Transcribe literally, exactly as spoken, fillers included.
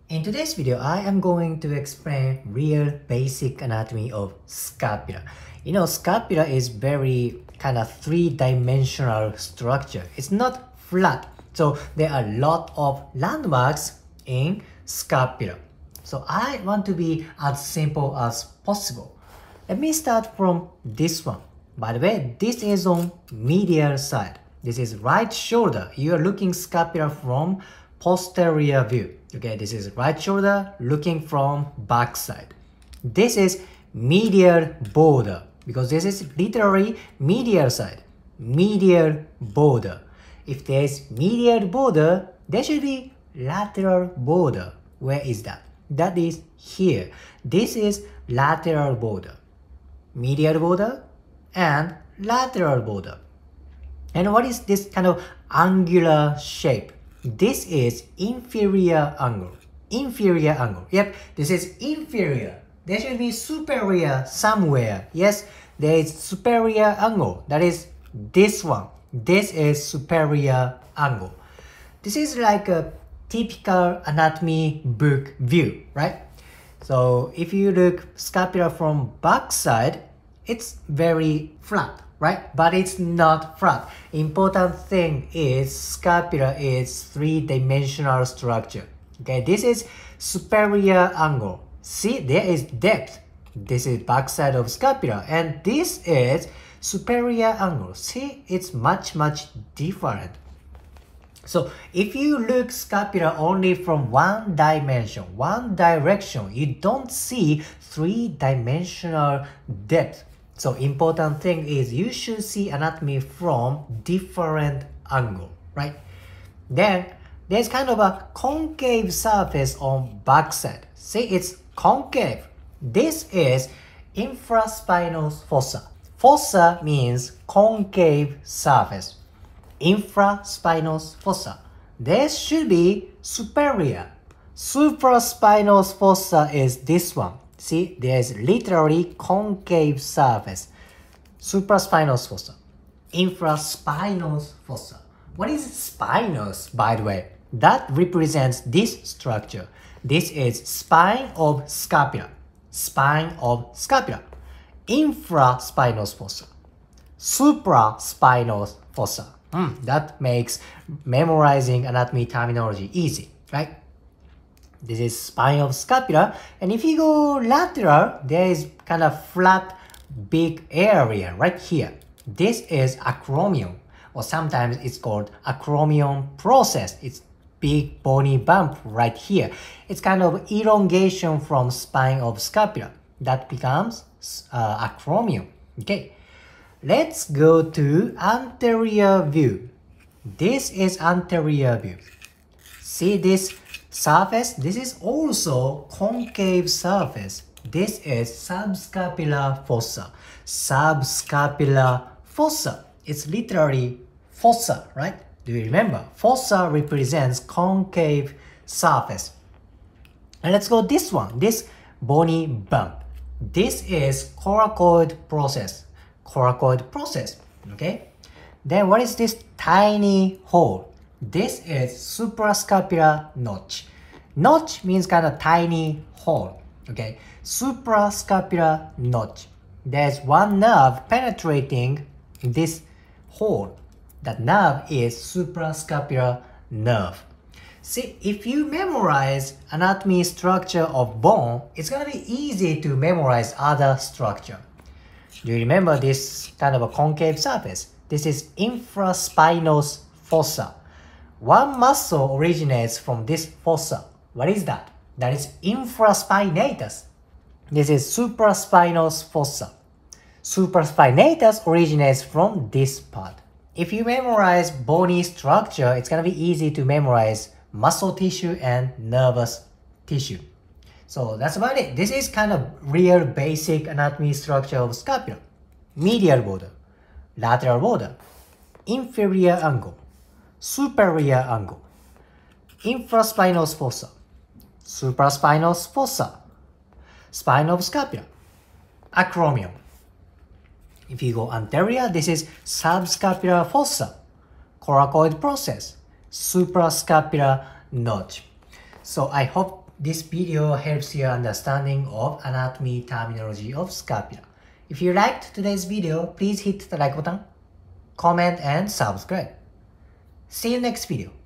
In today's video, I am going to explain real basic anatomy of scapula. You know, scapula is very kind of three-dimensional structure. It's not flat. So there are a lot of landmarks in scapula. So I want to be as simple as possible. Let me start from this one. By the way, this is on medial side. This is right shoulder. You are looking scapula from posterior view. Okay, this is right shoulder looking from back side. This is medial border because this is literally medial side. Medial border. If there is medial border, there should be lateral border. Where is that? That is here. This is lateral border. Medial border and lateral border. And what is this kind of angular shape? This is inferior angle. Inferior angle. Yep, this is inferior. There should be superior somewhere. Yes, there is superior angle. That is this one. This is superior angle. This is like a typical anatomy book view, right? So if you look scapula from back side, it's very flat, right? But it's not flat. Important thing is scapula is three-dimensional structure. Okay, this is superior angle. See, there is depth. This is backside of scapula, and this is superior angle. See, it's much, much different. So if you look scapula only from one dimension, one direction, you don't see three-dimensional depth. So important thing is you should see anatomy from different angle, right? Then there's kind of a concave surface on backside. See, it's concave. This is infraspinal fossa. Fossa means concave surface. Infraspinal fossa. There should be superior. Supraspinal fossa is this one. See, there's literally concave surface. Supraspinal fossa. Infraspinal fossa. What is spinous, by the way? That represents this structure. This is spine of scapula. Spine of scapula. Infraspinal fossa. Supraspinal fossa. Mm, that makes memorizing anatomy terminology easy, right? This is spine of scapula, and if you go lateral, there is kind of flat, big area right here. This is acromion, or sometimes it's called acromion process. It's big bony bump right here. It's kind of elongation from spine of scapula. That becomes uh, acromion. Okay, let's go to anterior view. This is anterior view. See this surface? This is also concave surface. This is subscapular fossa. Subscapular fossa. It's literally fossa, right? Do you remember? Fossa represents concave surface. And let's go this one. This bony bump. This is coracoid process. Coracoid process. Okay? Then what is this tiny hole? This is suprascapular notch. Notch means kind of tiny hole. Okay, suprascapular notch. There's one nerve penetrating this hole. That nerve is suprascapular nerve. See, if you memorize anatomy structure of bone, it's gonna be easy to memorize other structure. Do you remember this kind of a concave surface? This is infraspinal fossa. One muscle originates from this fossa. What is that? That is infraspinatus. This is supraspinal fossa. Supraspinatus originates from this part. If you memorize bony structure, it's gonna be easy to memorize muscle tissue and nervous tissue. So that's about it. This is kind of real basic anatomy structure of scapula. Medial border, lateral border, inferior angle, superior angle, infraspinal fossa, supraspinal fossa, spine of scapula, acromion. If you go anterior, this is subscapular fossa, coracoid process, suprascapular notch. So I hope this video helps your understanding of anatomy terminology of scapula. If you liked today's video, please hit the like button, comment and subscribe. See you next video.